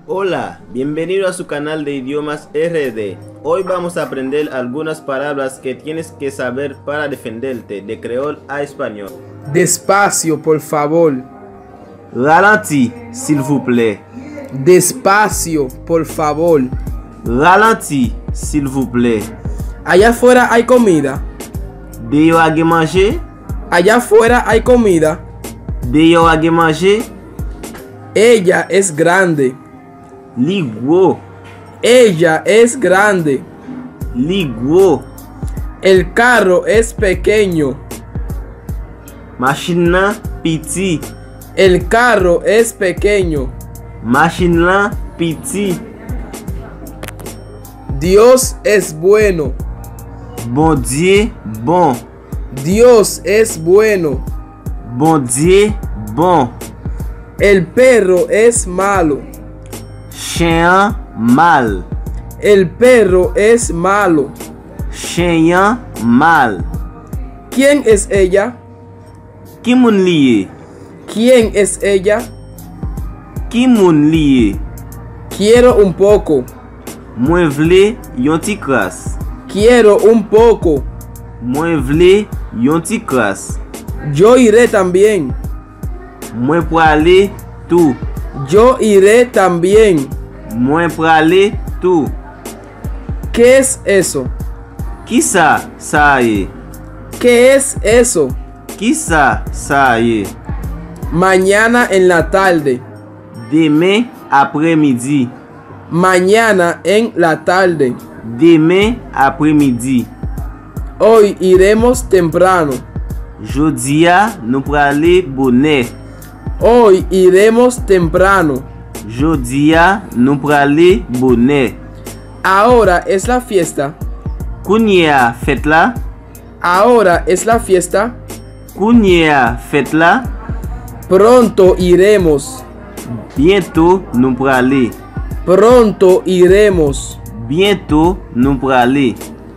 Hola, bienvenido a su canal de idiomas RD. Hoy vamos a aprender algunas palabras que tienes que saber para defenderte de creol a español. Despacio, por favor. Ralenti, s'il vous plaît. Despacio, por favor. Ralenti, s'il vous plaît. Allá afuera hay comida. Deyo a ge manger? Allá afuera hay comida. Deyo a ge manger? Ella es grande. Li gros. Ella es grande. Li gros. El carro es pequeño. Machine lan piti. El carro es pequeño. Machine lan piti. Dios es bueno. Bon Dieu bon. Dios es bueno. Bon Dieu bon. El perro es malo. Chien mal. El perro es malo. Chien mal. ¿Quién es ella? Ki moun liye? ¿Quién es ella? Ki moun liye? Quiero un poco. Mwen vle yon ti kras. Quiero un poco. Mwen vle yon ti kras. Yo iré también. Mwen prale tou. Yo iré también. Mwen prale tou. ¿Qué es eso? Ki sa ye? ¿Qué es eso? Ki sa ye? Mañana en la tarde. Demain après-midi. Mañana en la tarde. Demain après-midi. Hoy iremos temprano. Jodia nou prale bonè. Hoy iremos temprano. Jodia nou prale bonè. Ahora es la fiesta. Kounye a fèt la? Ahora es la fiesta. Kounye a fèt la? Pronto iremos. Bientôt nou prale. Pronto iremos. Bientôt nou prale.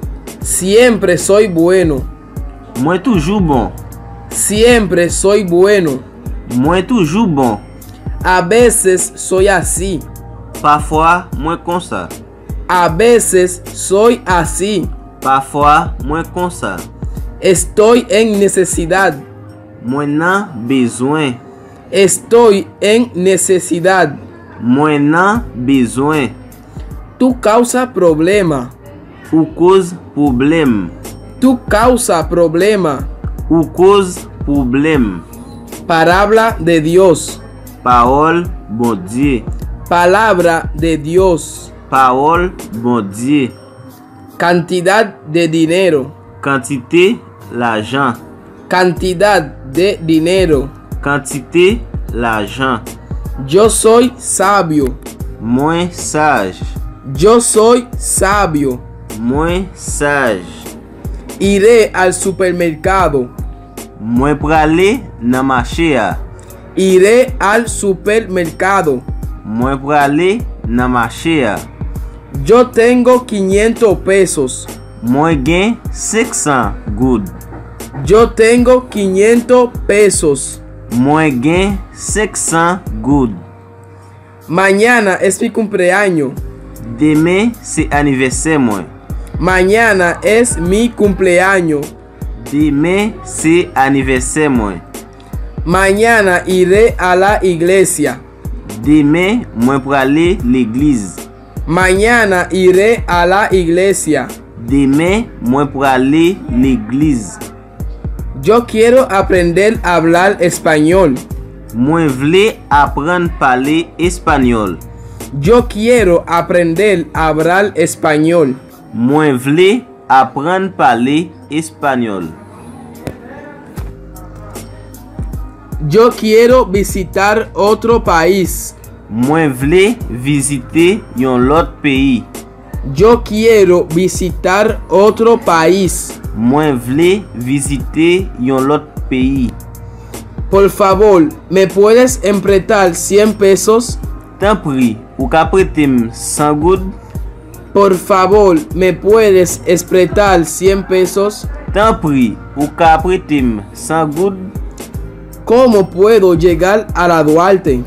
Siempre soy bueno. Mwen toujou bon. Siempre soy bueno. Mwen toujou bon. A veces soy así. Parfois mwen konsa. A veces soy así. Parfois mwen konsa. Estoy en necesidad. Mwen nan bezwen. Estoy en necesidad. Mwen nan bezwen. Tú causa problema. Ou koz problem. Tú causa problema. Ou koz problem. Palabra de Dios. Parole bon Dieu. Palabra de Dios. Parole bon Dieu. Cantidad de dinero. Quantité l'argent. Cantidad de dinero. Quantité l'argent. Yo soy sabio. Mwen sage. Yo soy sabio. Mwen sage. Iré al supermercado. Mwen prale nan marché a. Iré al supermercado. Mwen prale nan marché a. Yo tengo 500 pesos. Mwen gen 500 goud. Yo tengo 500 pesos. Mwen gen 500 goud. Mañana es mi cumpleaños. Demain se anniversaire mwen. Mañana es mi cumpleaños. Demain se anniversaire mwen. Mañana iré a la iglesia. Demain mwen prale l'église. Mañana iré a la iglesia. Demain mwen prale l'église. Yo quiero aprender a hablar español. Mwen vle apprendre parler espagnol. Yo quiero aprender a hablar español. Mwen vle apprendre parler espagnol. Yo quiero visitar otro país. Mwen vle visite yon lot peyi. Yo quiero visitar otro país. Mwen vle visite yon lot peyi. Por favor, ¿me puedes emprestar 100 pesos? Tan pri, ou ka pretem 100 goud? Por favor, ¿me puedes emprestar 100 pesos? Tan pri, ou ka pretem 100 goud? ¿Cómo puedo llegar a la Duarte?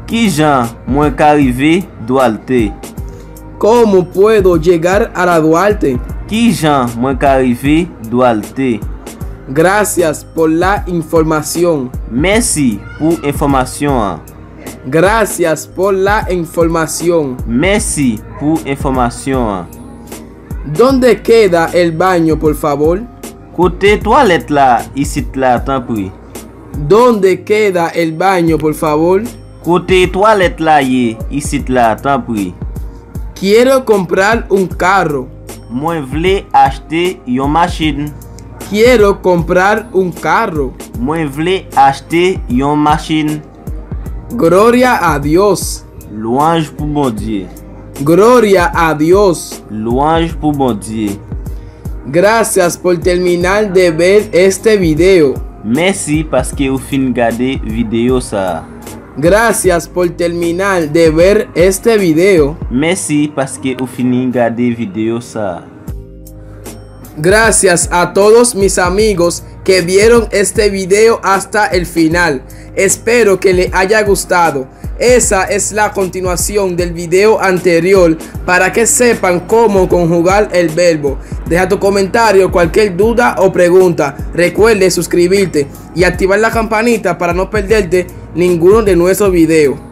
Qui jan mwen ka rive Duarte? ¿Cómo puedo llegar a la Duarte? Qui jan mwen ka rive Duarte? Gracias por la información. Merci pour information. Gracias por la información. Merci pour information. ¿Dónde queda el baño, por favor? Kote toilette la, ici la, tan pri. ¿Dónde queda el baño, por favor? Kote toilette la ye, ici la, tan pri. Quiero comprar un carro. Mwen vle achete yon machine. Quiero comprar un carro. Mwen vle achete yon machine. Gloria a Dios. Louange pour bon Dieu. Gloria a Dios. Louange pour bon Dieu. Gracias por terminar de ver este video. Merci parce que ou fin gade video sa. Gracias por terminar de ver este video. Merci parce que ou fin gade video sa. Gracias a todos mis amigos que vieron este video hasta el final. Espero que les haya gustado. Esa es la continuación del video anterior para que sepan cómo conjugar el verbo. Deja tu comentario, cualquier duda o pregunta. Recuerde suscribirte y activar la campanita para no perderte ninguno de nuestros videos.